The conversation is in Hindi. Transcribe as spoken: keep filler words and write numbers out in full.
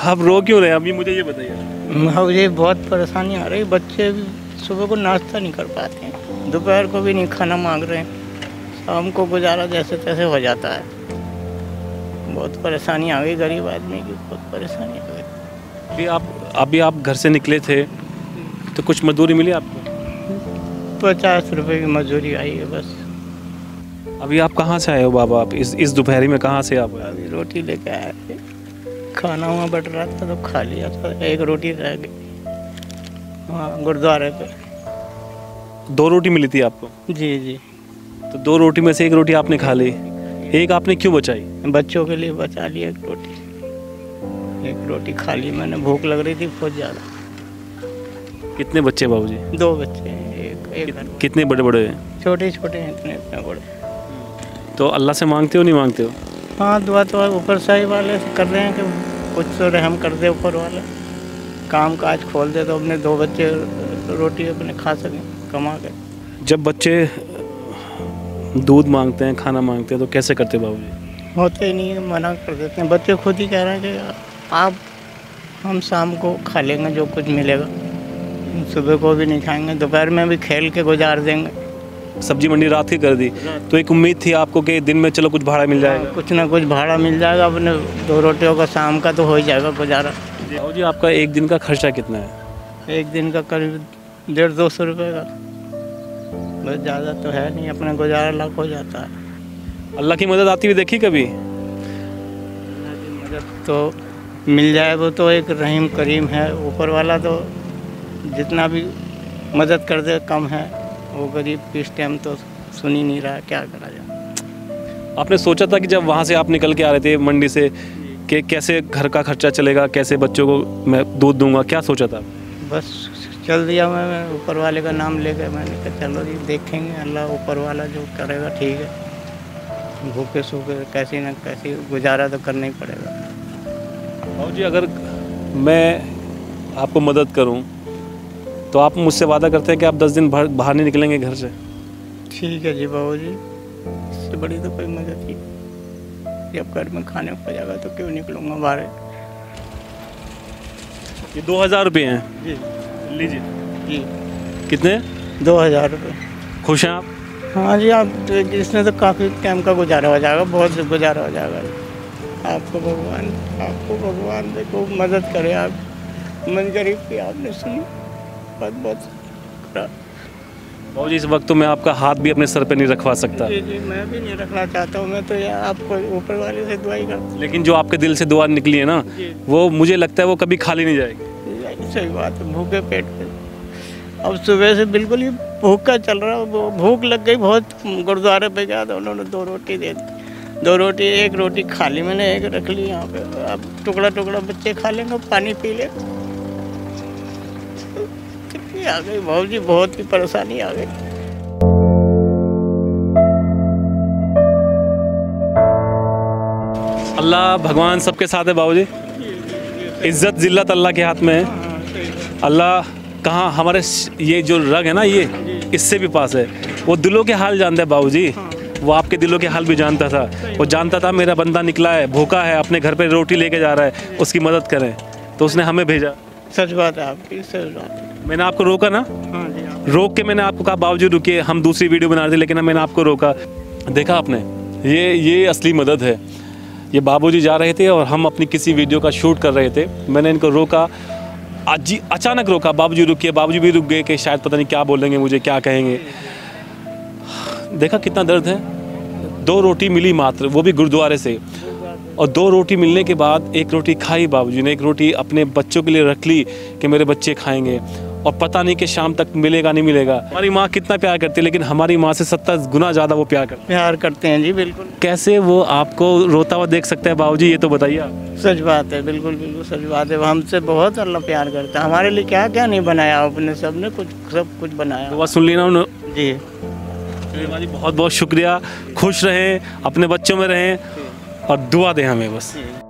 आप रो क्यों रहे हैं अभी, मुझे ये बताइए। मुझे बहुत परेशानी आ रही, बच्चे भी सुबह को नाश्ता नहीं कर पाते हैं, दोपहर को भी नहीं खाना मांग रहे हैं, शाम को गुजारा जैसे तैसे हो जाता है। बहुत परेशानी आ गई, गरीब आदमी की बहुत परेशानी आ गई। अभी आप अभी आप घर से निकले थे तो कुछ मजदूरी मिली आपको? पचास रुपए की मजदूरी आई है बस। अभी आप कहाँ से आए हो बाबा? आप इस इस दोपहरी में कहाँ से आप आए? अभी रोटी लेके आए थे, खाना वहाँ बट रहा था तो खा लिया था, एक रोटी रह गई वहाँ गुरुद्वारे पे। दो रोटी मिली थी आपको? जी जी। तो दो रोटी में से एक रोटी आपने खा ली, एक आपने क्यों बचाई? बच्चों के लिए बचा ली एक रोटी, एक रोटी खा ली मैंने, भूख लग रही थी बहुत ज़्यादा। कितने बच्चे बाबूजी? दो बच्चे हैं, एक एक घर। कितने बड़े बड़े हैं? छोटे छोटे हैं, इतने इतने बड़े। तो अल्लाह से मांगते हो नहीं मांगते हो? हाँ, दुआ तो ऊपर साहिब वाले से कर रहे हैं कि कुछ तो रहम कर दे ऊपर वाले, काम काज खोल दे तो अपने दो बच्चे रोटी अपने खा सकें कमा के। जब बच्चे दूध मांगते हैं, खाना मांगते हैं तो कैसे करते बाबूजी? होते ही नहीं है, मना कर देते हैं। बच्चे खुद ही कह रहे हैं कि आप हम शाम को खा लेंगे जो कुछ मिलेगा, सुबह को भी नहीं खाएंगे, दोपहर में भी खेल के गुजार देंगे। सब्जी मंडी रात की कर दी तो एक उम्मीद थी आपको कि दिन में चलो कुछ भाड़ा मिल जाएगा? कुछ ना कुछ भाड़ा मिल जाएगा, अपने दो रोटियों का शाम का तो हो ही जाएगा गुजारा। बाबूजी आपका एक दिन का खर्चा कितना है? एक दिन का करीब डेढ़ दो सौ रुपये का, बस ज़्यादा तो है नहीं, अपना गुजारा लाख हो जाता है। अल्लाह की मदद आती हुई देखी कभी? मदद तो मिल जाए वो तो एक रहीम करीम है, ऊपर वाला तो जितना भी मदद कर दे कम है, वो गरीब की इस टाइम तो सुन ही नहीं रहा, क्या करा जाए। आपने सोचा था कि जब वहाँ से आप निकल के आ रहे थे मंडी से कि कैसे घर का खर्चा चलेगा, कैसे बच्चों को मैं दूध दूंगा, क्या सोचा था? बस चल दिया मैं, मैं ऊपर वाले का नाम लेकर, मैंने कहा चलो जी देखेंगे, अल्लाह ऊपर वाला जो करेगा ठीक है, भूखे सूखे कैसी ना कैसी गुजारा तो करना ही पड़ेगा। बाबूजी अगर मैं आपको मदद करूं तो आप मुझसे वादा करते हैं कि आप दस दिन बाहर नहीं निकलेंगे घर से? ठीक है जी बाबूजी, इससे बड़ी तो कोई मदद ही, जब घर में खाने को जाएगा तो क्यों निकलूँगा बाहर। ये दो हज़ार रुपये हैं जी, लीजिए। जी कितने? दो हज़ार रुपये। खुश हैं आप? हाँ जी, आप तो इसमें तो काफ़ी टाइम का गुजारा हो जाएगा, बहुत से गुजारा हो जाएगा। आपको भगवान आपको भगवान देखो मदद करे, आप मन गरीब की आपने सुनी, बहुत बहुत बाबूजी इस वक्त तो मैं आपका हाथ भी अपने सर पे नहीं रखवा सकता। जी जी, मैं भी नहीं रखना चाहता हूँ, मैं तो ये आपको ऊपर वाले से दुआई करता हूँ। लेकिन जो आपके दिल से दुआ निकली है ना, वो मुझे लगता है वो कभी खाली नहीं जाएगी। सही बात है, भूखे पेट पे अब सुबह से बिल्कुल ही भूखा चल रहा है, भूख लग गई बहुत। गुरुद्वारे पे गया था, उन्होंने दो रोटी दे दी, दो रोटी एक रोटी खा ली मैंने, एक रख ली यहाँ पे, अब टुकड़ा टुकड़ा बच्चे खा लेंगे, पानी पी ले। कितनी आ गई बाबूजी, बहुत ही परेशानी आ गई। अल्लाह भगवान सबके साथ है बाबूजी, इज्जत जिल्लत अल्लाह के हाथ में है। अल्लाह कहाँ हमारे ये जो रग है ना, ये इससे भी पास है, वो दिलों के हाल जानता है बाबूजी। वो आपके दिलों के हाल भी जानता था, वो जानता था मेरा बंदा निकला है, भूखा है, अपने घर पे रोटी लेके जा रहा है, उसकी मदद करें, तो उसने हमें भेजा। सच बात है आपकी, सच बात है। मैंने आपको रोका ना? हाँ जी, हाँ। रोक के मैंने आपको कहा बाबूजी रुकिए, हम दूसरी वीडियो बना रहे थे, लेकिन मैंने आपको रोका। देखा आपने, ये ये असली मदद है। ये बाबूजी जा रहे थे और हम अपनी किसी वीडियो का शूट कर रहे थे, मैंने इनको रोका, अजी अचानक रोका, बाबूजी रुकिए, बाबूजी भी रुक गए कि शायद पता नहीं क्या बोलेंगे मुझे, क्या कहेंगे। देखा कितना दर्द है। दो रोटी मिली मात्र, वो भी गुरुद्वारे से, और दो रोटी मिलने के बाद एक रोटी खाई बाबूजी ने, एक रोटी अपने बच्चों के लिए रख ली कि मेरे बच्चे खाएंगे, और पता नहीं कि शाम तक मिलेगा नहीं मिलेगा। हमारी माँ कितना प्यार करती है, लेकिन हमारी माँ से सत्तर गुना ज़्यादा वो प्यार करते प्यार करते हैं जी, बिल्कुल। कैसे वो आपको रोता हुआ देख सकता है बाबूजी, ये तो बताइए आप। सच बात है, बिल्कुल बिल्कुल सच बात है। हमसे बहुत अल्लाह प्यार करता है, हमारे लिए क्या क्या नहीं बनाया अपने, सब ने कुछ सब कुछ बनाया। दुआ सुन ली ना उन्होंने जी। जी बहुत बहुत शुक्रिया, खुश रहें, अपने बच्चों में रहें और दुआ दें हमें बस।